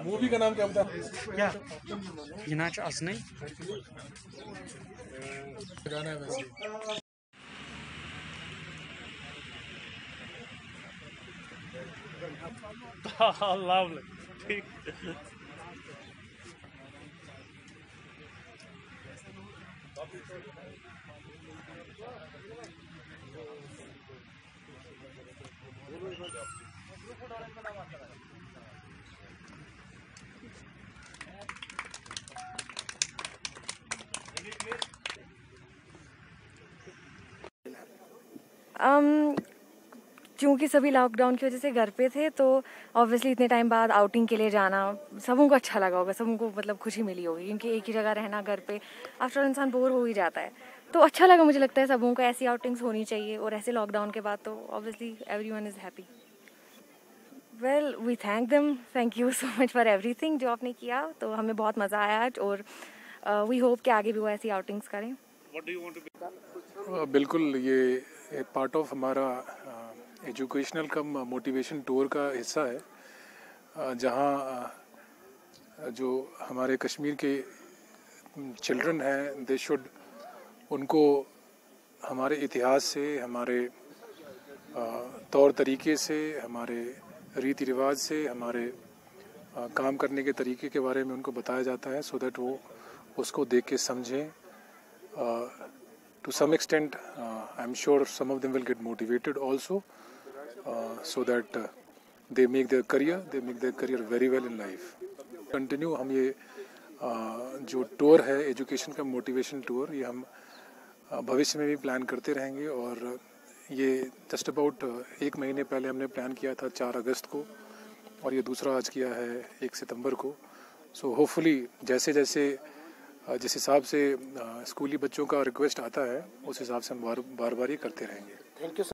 Movie का नाम क्या बता? क्या इनाच असने गाना है वैसे। lovely. क्योंकि सभी लॉकडाउन की वजह से घर पे थे तो ऑब्वियसली इतने टाइम बाद आउटिंग के लिए जाना सबों को अच्छा लगा होगा, सबों को मतलब खुशी मिली होगी क्योंकि एक ही जगह रहना घर पे आफ्टर इंसान बोर हो ही जाता है। तो अच्छा लगा, मुझे लगता है सबों को ऐसी आउटिंग्स होनी चाहिए और ऐसे लॉकडाउन के बाद तो obviously everyone is happy. Well we thank you so much for everything जो आपने किया, तो हमें बहुत मज़ा आया आज और वी होप कि आगे भी वो ऐसी आउटिंग्स करें। बिल्कुल, ये पार्ट ऑफ हमारा एजुकेशनल कम मोटिवेशन टूर का हिस्सा है, जहाँ जो हमारे कश्मीर के चिल्ड्रन हैं दे शुड उनको हमारे इतिहास से, हमारे तौर तरीके से, हमारे रीति रिवाज से, हमारे काम करने के तरीके के बारे में उनको बताया जाता है सो दैट वो उसको देख के समझें। To some extent, I'm sure some of them will get motivated also, so that they make their career very well in life. Continue हम ये जो टूर है एजुकेशन का मोटिवेशन टूर, ये हम भविष्य में भी प्लान करते रहेंगे और ये जस्ट अबाउट 1 महीने पहले हमने प्लान किया था 4 अगस्त को और ये दूसरा आज किया है 1 सितंबर को। सो होपफुली जिस हिसाब से स्कूली बच्चों का रिक्वेस्ट आता है उस हिसाब से हम बार बार ये करते रहेंगे। Thank you.